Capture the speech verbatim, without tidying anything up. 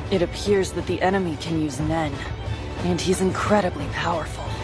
It appears that the enemy can use Nen, and he's incredibly powerful.